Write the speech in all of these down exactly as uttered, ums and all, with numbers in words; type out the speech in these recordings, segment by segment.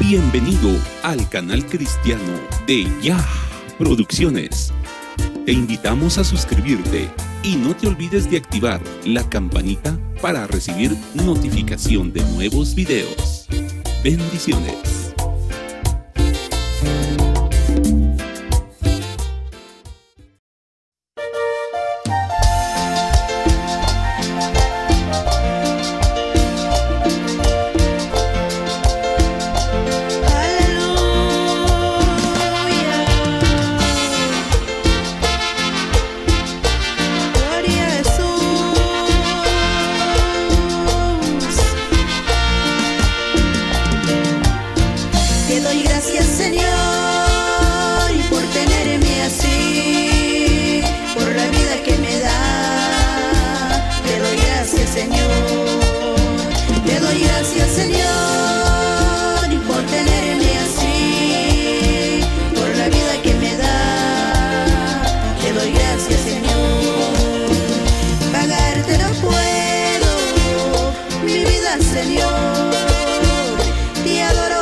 Bienvenido al canal cristiano de Yah Producciones. Te invitamos a suscribirte y no te olvides de activar la campanita para recibir notificación de nuevos videos. Bendiciones. Te doy gracias, Señor, y por tenerme así, por la vida que me da. Te doy gracias, Señor. Te doy gracias, Señor, y por tenerme así, por la vida que me da. Te doy gracias, Señor. Pagarte no puedo mi vida, Señor, y adoro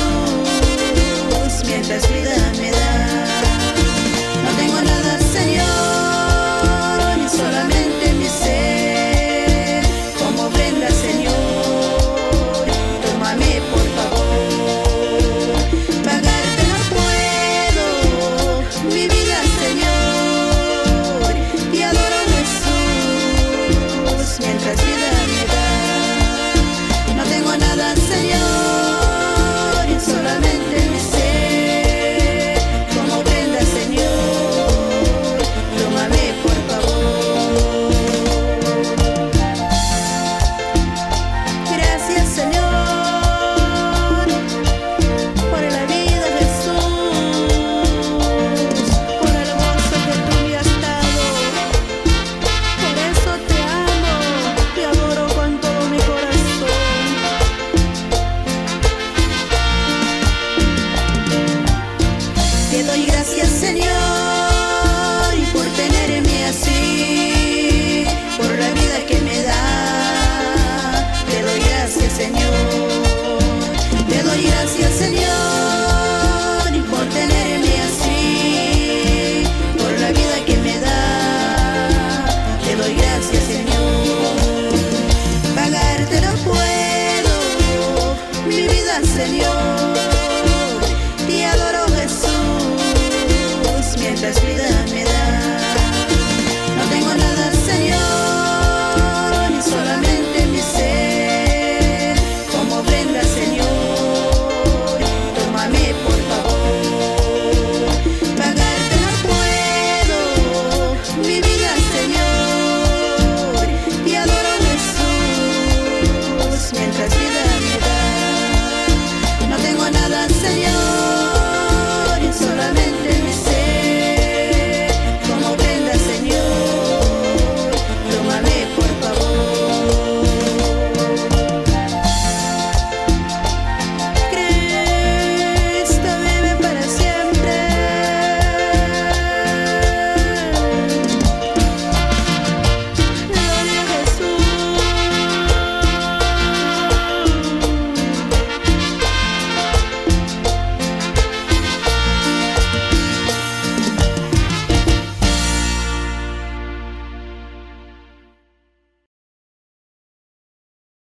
mientras vida me da. No tengo nada, Señor, ni solamente mi ser. Como ofrenda, Señor, tómame por favor. Pagarte no puedo mi vida, Señor, y adoro a Jesús mientras vida me da. No tengo nada, Señor, ni solamente mi ser. Te doy gracias, Señor, y por tenerme así, por la vida que me da. Te doy gracias, Señor. Te doy gracias, Señor, y por tenerme así, por la vida que me da. Te doy gracias, Señor. Pagarte no puedo mi vida, Señor,